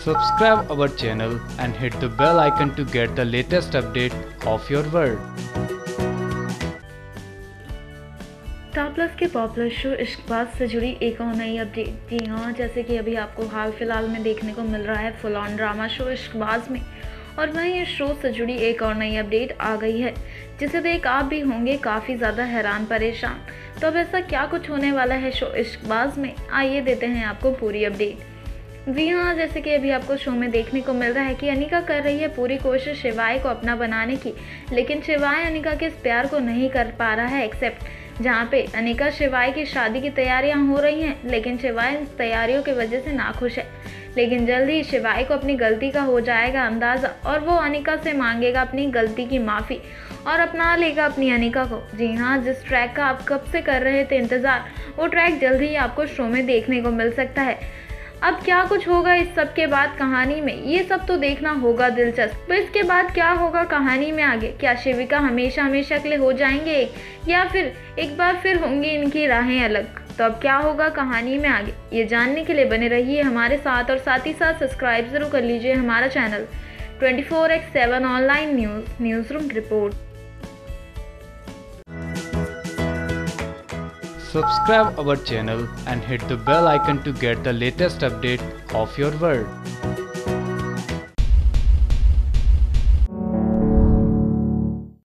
Subscribe our channel and hit the bell icon to get the latest update of your world. Star Plus के popular show Ishqbaaz से जुड़ी एक और नई update. जी हाँ, जैसे कि अभी आपको हाल फिलहाल में देखने को मिल रहा है full on drama show Ishqbaaz में, और वहीं इस शो से जुड़ी एक और नई अपडेट आ गई है जिसे देख आप भी होंगे काफ़ी ज़्यादा हैरान परेशान। तो अब ऐसा क्या कुछ होने वाला है शो इश्कबाज में, आइए देते हैं आपको पूरी अपडेट। जी हाँ, जैसे कि अभी आपको शो में देखने को मिल रहा है कि अनिका कर रही है पूरी कोशिश शिवाय को अपना बनाने की, लेकिन शिवाय अनिका के इस प्यार को नहीं कर पा रहा है एक्सेप्ट। जहाँ पे अनिका शिवाय की शादी की तैयारियां हो रही हैं, लेकिन शिवाय इन तैयारियों की वजह से नाखुश है। लेकिन जल्द ही शिवाय को अपनी गलती का हो जाएगा अंदाज़ा और वो अनिका से मांगेगा अपनी गलती की माफ़ी और अपना लेगा अपनी अनिका को। जी हाँ, जिस ट्रैक का आप कब से कर रहे थे इंतज़ार, वो ट्रैक जल्द ही आपको शो में देखने को मिल सकता है। अब क्या कुछ होगा इस सब के बाद कहानी में, ये सब तो देखना होगा दिलचस्प। तो इसके बाद क्या होगा कहानी में आगे, क्या शिविका हमेशा हमेशा के लिए हो जाएंगे एक, या फिर एक बार फिर होंगी इनकी राहें अलग। तो अब क्या होगा कहानी में आगे, ये जानने के लिए बने रहिए हमारे साथ, और साथ ही साथ सब्सक्राइब जरूर कर लीजिए हमारा channel 24x7 online newsroom report. Subscribe our channel and hit the bell icon to get the latest update of your world.